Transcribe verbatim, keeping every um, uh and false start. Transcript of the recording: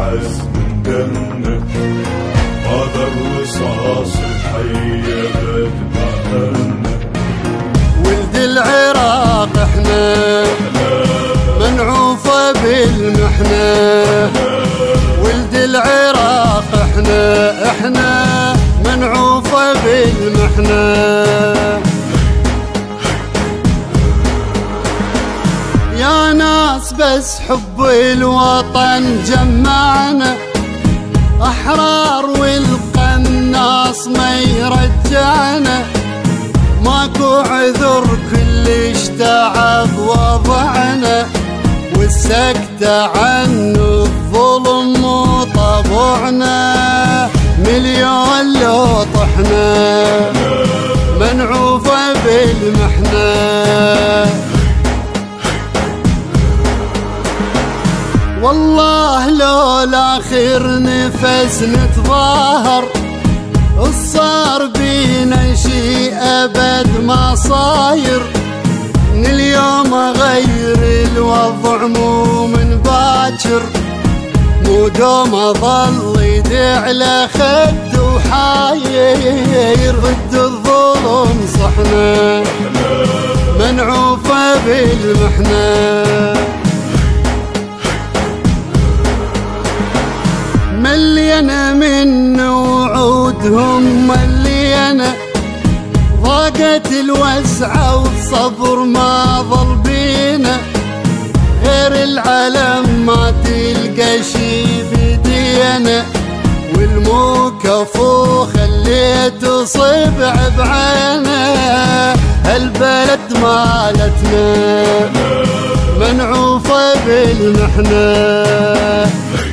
العزم دمنا، هذا الرصاص الحي بدمعنا. ولد العراق احنا منعوفة بالمحنة، ولد العراق احنا احنا منعوفة بالمحنة. يا ناس بس حب الوطن جمعنا، أحرار والقناص ما يرجعنا، ماكو عذر كلش تعب وضعنا، والسكتة عن الظلم وطبعنا. مليون لو طحنا منعوفة بالمحنة. والله لو لاخر نفس نتظاهر، الصار بينا شي ابد ما صاير. من اليوم غير الوضع مو من باكر، مو دوم اظل يدي على خد وحاير. ضد الظلم صحنا منعوفة بالمحنة. ملينا من وعودهم ملينا، ضاقت الوسعة والصبر ما ظل بينا. غير العلم ما تلقى شي بدينا، والمكفو خليته صبع بعينه. هالبلد مالتنا منعوفة بالمحنة.